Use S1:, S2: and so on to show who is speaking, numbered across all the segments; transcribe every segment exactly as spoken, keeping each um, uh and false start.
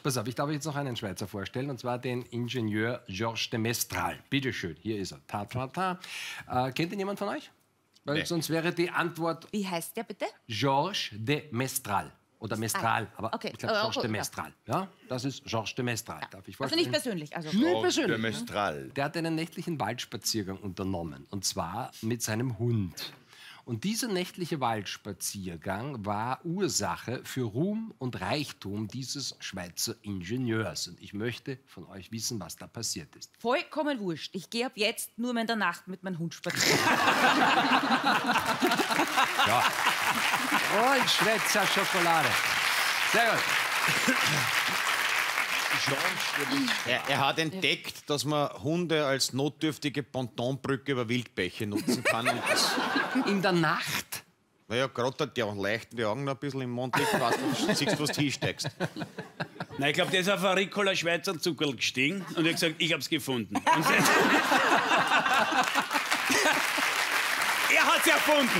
S1: Pass auf, ich darf euch jetzt noch einen Schweizer vorstellen, und zwar den Ingenieur Georges de Mestral. Bitte schön, hier ist er. Ta, ta, ta. Äh, kennt ihn jemand von euch? Weil
S2: Nee.
S1: sonst wäre die Antwort
S3: Wie heißt der bitte?
S1: Georges de Mestral. Oder Mestral,
S3: Ah,
S1: aber
S3: okay.
S1: ich glaube
S3: Äh,
S1: Georges de
S3: ja.
S1: Mestral. Ja, das ist Georges de Mestral. Darf ich
S3: Also
S1: vorstellen?
S3: nicht persönlich. Also
S1: Nicht
S2: Der
S1: persönlich.
S2: Mestral.
S1: Der hat einen nächtlichen Waldspaziergang unternommen, und zwar mit seinem Hund. Und dieser nächtliche Waldspaziergang war Ursache für Ruhm und Reichtum dieses Schweizer Ingenieurs. Und ich möchte von euch wissen, was da passiert ist.
S3: vollkommen wurscht. Ich gehe ab jetzt nur mehr in der Nacht mit meinem Hund spazieren.
S1: Ja. Und Schweizer Schokolade. Sehr gut.
S4: Er, er hat entdeckt, dass man Hunde als notdürftige Pontonbrücke über Wildbäche nutzen kann. Und das,
S1: In der Nacht.
S4: naja, gerade die leuchten die Augen noch ein bisschen im Mond liegt, weißt du, siehst, was du hinsteigst.
S5: Nein, ich glaube, der ist auf ein Ricola Schweizer Zuckerl gestiegen und hat gesagt, ich hab's gefunden. Und er hat's erfunden.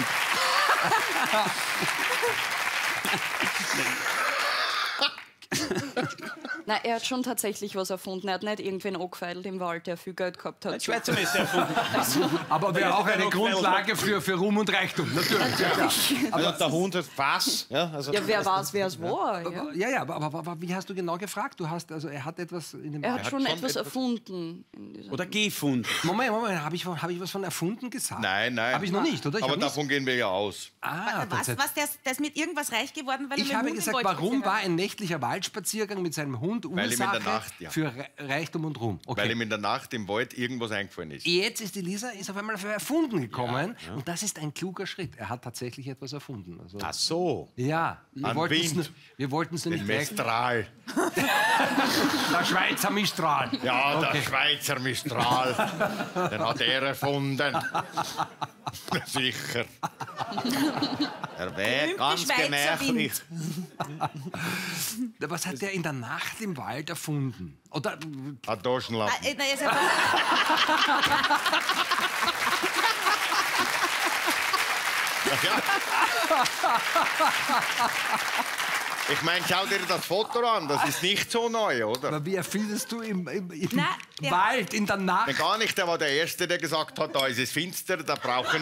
S6: Nein, er hat schon tatsächlich was erfunden. Er hat nicht irgendwen angefeilt im Wald, der viel Geld gehabt hat.
S5: Ein Schweizer Meister erfunden.
S1: Aber wäre auch eine
S5: noch
S1: Grundlage für, für Ruhm und Reichtum, natürlich. Ja, klar.
S4: Also der Hund hat Fass. Ja, also
S6: Ja, wer weiß, wer es war. Ja.
S1: Ja, ja, aber, aber, aber wie hast du genau gefragt? Du hast, also er hat etwas in dem...
S6: Er hat
S4: hat
S6: schon
S4: schon
S6: etwas
S4: etwas-
S6: erfunden. In diesem
S5: Oder gefunden.
S1: Moment, Moment, habe ich, hab ich was von erfunden gesagt?
S2: Nein, nein.
S1: Habe ich noch nicht, oder? Ich
S2: Aber
S1: hab nicht-
S2: davon gehen wir ja aus.
S1: Ah,
S3: Was?
S1: das-
S3: Was? Der ist, der ist mit irgendwas reich geworden, weil er
S1: Ich
S3: mit dem
S1: habe
S3: Hund im
S1: gesagt,
S3: Wald
S1: warum
S3: spazieren
S1: war ein nächtlicher Waldspaziergang mit seinem Hund
S2: Weil ihm in der
S1: Ursache
S2: Nacht, ja.
S1: für Re Reichtum und Ruhm?
S2: Weil
S1: Okay.
S2: ihm in der Nacht im Wald irgendwas eingefallen ist.
S1: Jetzt ist die Lisa ist auf einmal auf erfunden gekommen, und das ist ein kluger Schritt. Er hat tatsächlich etwas erfunden. Also,
S4: ach so.
S1: ja, wir
S2: An
S1: wollten es
S2: Wind.
S1: nur, wir wollten es nur
S2: Den
S1: nicht gleich.
S2: Mestral.
S1: Der Schweizer Mistral.
S2: Ja,
S1: Okay.
S2: der Schweizer Mistral. Den hat er erfunden. Sicher.
S4: Er wäre
S3: Berühmte
S4: ganz
S3: Schweizer
S4: gemächlich.
S1: Was hat der in der Nacht im Wald erfunden? Oder
S2: Ein
S3: Ah,
S2: Taschenlampe.
S3: äh, nein, er ist einfach-
S2: Ja. Ich meine, schau dir das Foto an. Das ist nicht so neu, oder?
S1: aber wie erfindest du im, im, im
S3: Nein, der-
S1: Wald in der Nacht?
S2: Nein, gar nicht. Der war der Erste, der gesagt hat, da ist es finster, da brauchen,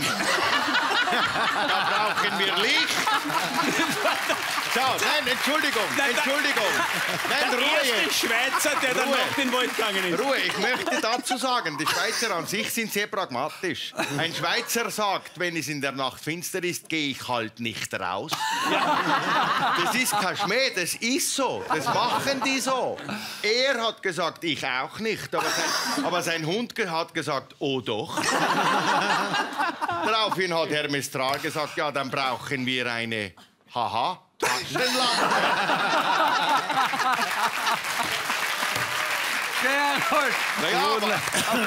S2: da brauchen wir Licht. Schau, nein, Entschuldigung, Entschuldigung. Nein,
S5: Der
S2: Ruhe
S5: erste
S2: jetzt.
S5: Schweizer, der dann
S2: Ruhe.
S5: noch in den Wald gegangen ist.
S2: Ruhe, ich möchte dazu sagen, die Schweizer an sich sind sehr pragmatisch. Ein Schweizer sagt, wenn es in der Nacht finster ist, gehe ich halt nicht raus. Das ist kein Schmäh, das ist so. Das machen die so. Er hat gesagt, ich auch nicht. Aber sein, aber sein Hund ge- hat gesagt, oh doch. Daraufhin hat Herr Mestral gesagt, ja, dann brauchen wir eine Haha. Taschenlampe.
S1: Sehr gut.
S2: Naja, aber...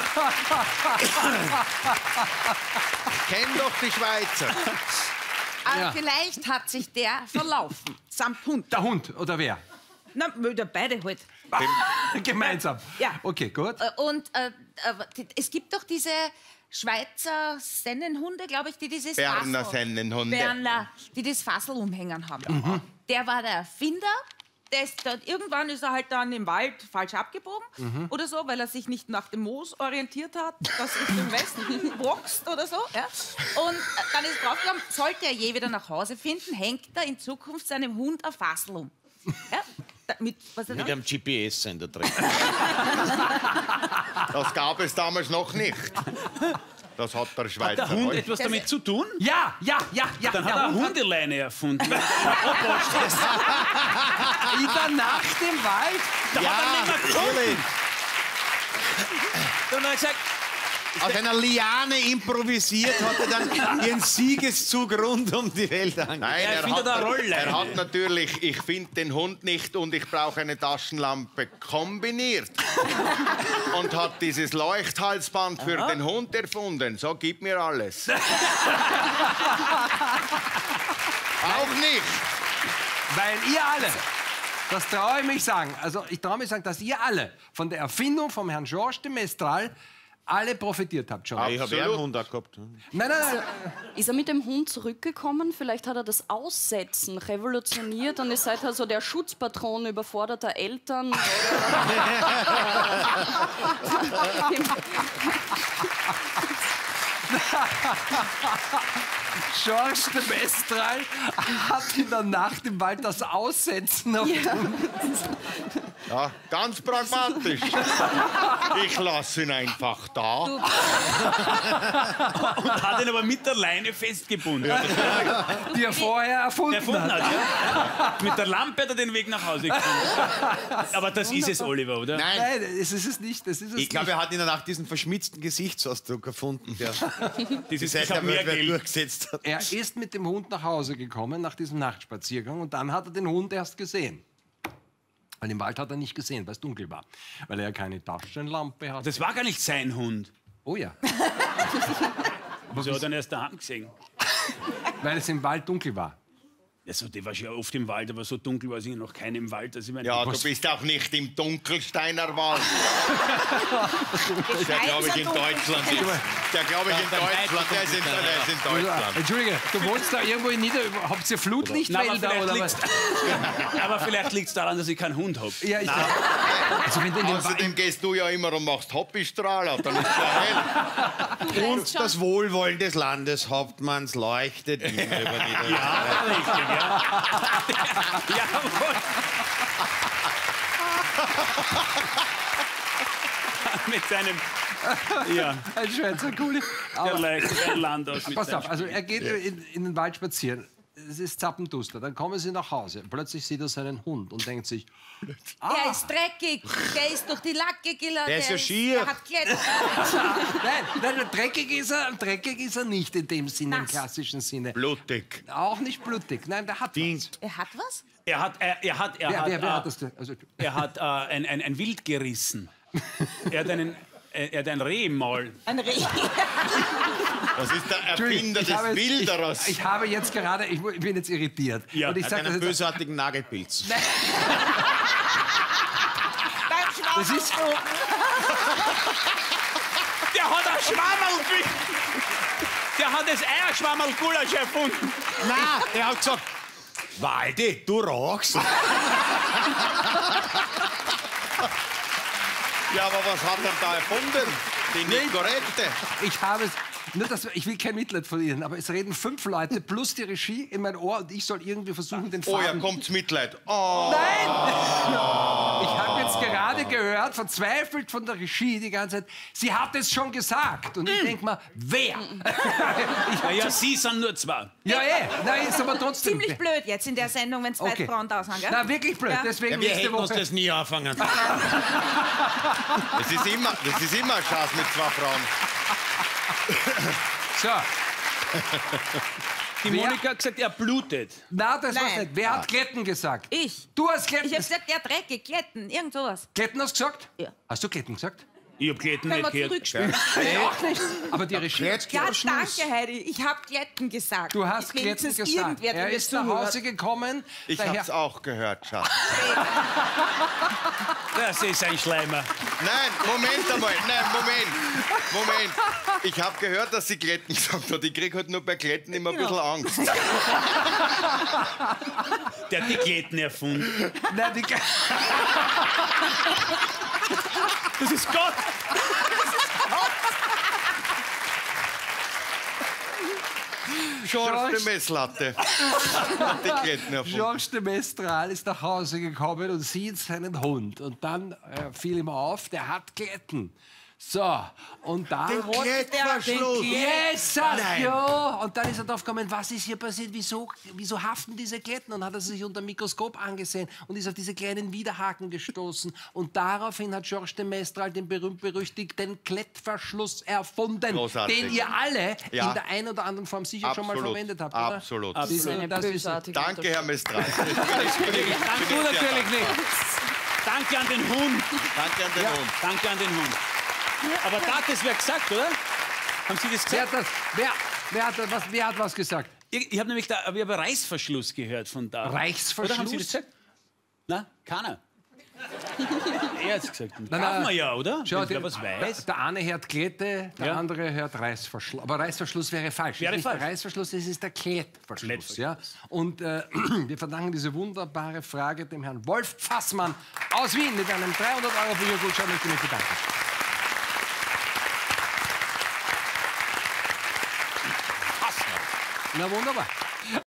S2: Ich kenn doch die Schweizer.
S3: Aber
S1: Ja.
S3: vielleicht hat sich der verlaufen. Samt Hund.
S1: Der Hund, oder wer?
S3: Na, oder beide halt.
S1: Gemeinsam.
S3: Ja.
S1: Okay, gut.
S3: Äh, Und äh, aber die- es gibt doch diese Schweizer Sennenhunde, glaube ich, die dieses
S2: Berner
S3: Fassel-
S2: Sennenhunde.
S3: Berner, die das Fassel umhängen haben. Der war der Erfinder. Der ist dort, irgendwann ist er halt dann im Wald falsch abgebogen oder so, weil er sich nicht nach dem Moos orientiert hat, das Richtung Westen wächst oder so. Ja. Und äh, dann ist draufgekommen, sollte er je wieder nach Hause finden, hängt er in Zukunft seinem Hund ein Fassel um. Ja. Da- Mit, was er
S4: Mit einem G P S-Sender drin.
S2: Das gab es damals noch nicht. Das hat der Schweizer
S5: Der Hund
S2: heute.
S5: etwas damit zu tun?
S1: Ja, ja, ja, ja.
S5: Dann hat
S1: der
S5: er eine
S1: Hund
S5: Hundeleine erfunden.
S1: in der Nacht im Wald.
S5: Da hat er nicht mehr gefunden. Dann hat er gesagt,
S4: Aus einer Liane improvisiert, hat er dann ihren Siegeszug rund um die Welt angefangen.
S2: Nein,
S5: Er
S2: er,
S5: findet
S2: hat,
S5: eine Rollleine.
S2: er hat natürlich, ich finde den Hund nicht und ich brauche eine Taschenlampe kombiniert. Und hat dieses Leuchthalsband für den Hund erfunden. So, gib mir alles. Auch nicht.
S1: Weil ihr alle, das traue ich mich sagen, also ich traue mich sagen, dass ihr alle von der Erfindung vom Herrn Georges de Mestral alle profitiert habt schon.
S4: Ich habe ja einen Hund auch gehabt.
S1: Nein, nein, nein.
S6: Ist er mit dem Hund zurückgekommen? Vielleicht hat er das Aussetzen revolutioniert und ist seither so der Schutzpatron überforderter Eltern.
S1: Georges de Mestral hat in der Nacht im Wald das Aussetzen erfunden.
S2: Ja, ganz pragmatisch. Ich lasse ihn einfach da.
S5: Und hat ihn aber mit der Leine festgebunden.
S1: Die er vorher erfunden,
S5: Erfunden
S1: hat.
S5: hat, ja? Mit der Lampe hat er den Weg nach Hause gefunden. Aber das ist es, Oliver, oder?
S4: Nein,
S1: Nein, es ist es nicht. Das ist es
S4: ich glaube,
S1: nicht.
S4: er hat in der Nacht diesen verschmitzten Gesichtsausdruck erfunden, der
S5: Dieses,
S4: seit
S5: ich
S4: der
S5: habe mehr
S4: Welt
S5: Geld.
S4: durchgesetzt hat.
S1: Er ist mit dem Hund nach Hause gekommen nach diesem Nachtspaziergang und dann hat er den Hund erst gesehen. Weil im Wald hat er nicht gesehen, weil es dunkel war. Weil er ja keine Taschenlampe hat.
S5: Das war gar nicht sein Hund.
S1: Oh ja.
S5: Wieso hat er ihn erst daheim gesehen?
S1: Weil es im Wald dunkel war.
S5: Also, der war schon oft im Wald, aber so dunkel war es noch kein im Wald. Also, ich meine,
S2: Ja, du
S5: was-
S2: bist auch nicht im Dunkelsteiner Wald. Der, glaube ich, in Deutschland ist. Der, glaube ich, in Deutschland. Der ist in, der ist in Deutschland.
S1: Entschuldige, du wohnst da irgendwo in Nieder... Habt ihr
S5: Na, aber
S1: Flutlichtwälder
S5: vielleicht
S1: oder was?
S5: liegt's- aber vielleicht liegt es daran, dass ich keinen Hund habe.
S1: Ja, ich also wenn du in den
S2: Außerdem gehst du ja immer und machst Hoppistrahler, dann ist ja hell.
S4: Und das Wohlwollen des Landeshauptmanns leuchtet immer über die
S5: Ja, richtig, ja. Jawohl. Mit seinem, ja,
S1: ein Schweizer Kuli.
S5: der
S1: Aber
S5: leuchtet ein Land aus. Mit
S1: pass
S5: seinem
S1: auf, also er geht in, in den Wald spazieren. Es ist zappenduster. Dann kommen sie nach Hause. Plötzlich sieht er seinen Hund und denkt sich,
S3: Der ist dreckig, der ist durch die Lacke gelaufen.
S4: Der ist ja schier.
S3: Der hat Klettern.
S1: nein, nein, dreckig ist er, dreckig ist er nicht in dem Sinne, im
S3: Nass.
S1: klassischen Sinne.
S2: Blutig.
S1: Auch nicht blutig. Nein, der hat was.
S3: Er hat was?
S5: Er hat, er, er hat, er
S1: Wer,
S5: hat,
S1: wer, wer
S5: äh,
S1: hat das denn? Also,
S5: er hat äh, ein, ein, ein Wild gerissen. Er hat, einen, äh, er hat ein Reh im Maul.
S3: Ein Reh.
S2: Das ist der Erfinder
S1: ich,
S2: des
S1: habe jetzt,
S2: Wilderers.
S1: ich, ich habe jetzt gerade, ich mu- ich bin jetzt irritiert.
S5: Ja,
S1: und ich
S4: Hat
S1: sage,
S4: einen
S1: das, ist-
S4: bösartigen Nagelpilz.
S3: Beim
S1: das ist
S5: Der hat ein Schwammerl. Der hat das Eierschwammerl-Gulasch erfunden.
S4: Nein, er hat gesagt, Waldi, du rauchst.
S2: Ja, aber was hat er da erfunden? Die Nicorette.
S1: Ich habe es. Nur das, ich will kein Mitleid von Ihnen, aber es reden fünf Leute plus die Regie in mein Ohr und ich soll irgendwie versuchen, den
S2: Oh ja,
S1: Faden...
S2: kommt's Mitleid. Oh.
S1: Nein! Ich habe jetzt gerade gehört, verzweifelt von der Regie die ganze Zeit, sie hat es schon gesagt. Und ich denke mal, wer?
S5: Ja, ja, Sie sind nur zwei.
S1: Ja, eh. Nein, ist aber trotzdem...
S3: Ziemlich blöd jetzt in der Sendung, wenn zwei
S1: Okay.
S3: Frauen da sind, gell?
S1: Na, wirklich blöd.
S3: Ja.
S1: Deswegen
S4: Ja, wir
S1: nächste
S4: hätten uns
S1: Woche...
S4: das nie anfangen.
S2: Das ist immer, das ist immer eine Chance mit zwei Frauen.
S1: So.
S5: Die
S1: Wer-
S5: Monika hat gesagt, er blutet.
S1: Na, das war's
S3: Nein.
S1: nicht. Wer hat Kletten gesagt?
S3: Ich.
S1: Du hast Kletten
S3: Ich habe
S1: gesagt.
S3: gesagt, der dreckig, Kletten, irgend sowas.
S1: Kletten hast du gesagt?
S3: Ja.
S1: Hast du Kletten gesagt?
S5: Ich hab Kletten
S3: Wenn
S5: nicht
S3: wir
S5: gehört.
S3: zurückspielen.
S1: Auch nicht. Aber die Regie...
S3: Ja,
S1: Schluss.
S3: danke, Heidi. Ich habe Kletten gesagt.
S1: Du hast
S3: Ich
S1: Kletten
S3: wenigstens
S1: gesagt.
S3: Irgendwer, der
S1: Er
S3: mir
S1: ist nach
S3: zuhört.
S1: Hause gekommen.
S2: Ich
S1: daher-
S2: hab's auch gehört, Schatz.
S5: Das ist ein Schleimer.
S2: Nein, Moment einmal. Nein, Moment. Moment. Ich habe gehört, dass sie Kletten gesagt hat. Ich krieg halt nur bei Kletten immer ein bisschen Angst.
S5: Der hat die Kletten erfunden.
S1: Nein, die...
S5: Das ist Gott.
S2: Georges de Messlatte. Hat die Kletten erfunden.
S1: Georges de Mestral ist nach Hause gekommen und sieht seinen Hund. Und dann äh, fiel ihm auf, der hat Kletten. So, und dann...
S2: Klettverschluss.
S1: Yes, ja. Und dann ist er drauf gekommen, was ist hier passiert, wieso, wieso haften diese Kletten? Und hat er sich unter dem Mikroskop angesehen und ist auf diese kleinen Widerhaken gestoßen. Und daraufhin hat Georges de Mestral den berühmt-berüchtigten Klettverschluss erfunden,
S2: Großartig.
S1: den ihr alle
S2: Ja.
S1: in der einen oder anderen Form sicher schon mal
S2: Absolut.
S1: verwendet habt, oder?
S2: Absolut.
S6: Das ist eine
S1: Das ist-
S6: bösartige
S2: Danke, Herr Mestral.
S5: Danke du natürlich nicht. Danke an den Hund.
S2: Danke an den Hund.
S5: Danke an den Hund. Aber da hat das wer gesagt, oder? Haben Sie das
S1: Wer
S5: gesagt?
S1: hat, das, wer, wer, hat das, was, wer hat was gesagt?
S5: Ich, ich habe nämlich da, ich hab Reißverschluss gehört von da.
S1: Reichsverschluss?
S5: Oder haben Sie das gesagt? Na, keiner. Er hat's gesagt.
S1: Nein,
S5: Darf
S1: nein.
S5: man ja, oder?
S1: Schau,
S5: Wenn wer
S1: der,
S5: was weiß.
S1: der, der eine hört Klette, der
S5: Ja.
S1: andere hört Reißverschluss. Aber Reißverschluss wäre falsch.
S5: Wäre
S1: es ist nicht
S5: falsch.
S1: der Reißverschluss, es ist der Klettverschluss.
S5: Klettverschluss.
S1: Ja? Und äh, wir verdanken diese wunderbare Frage dem Herrn Wolf Fassmann aus Wien mit einem dreihundert Euro Gutschein. Ich möchte mich bedanken. Na wunderbar.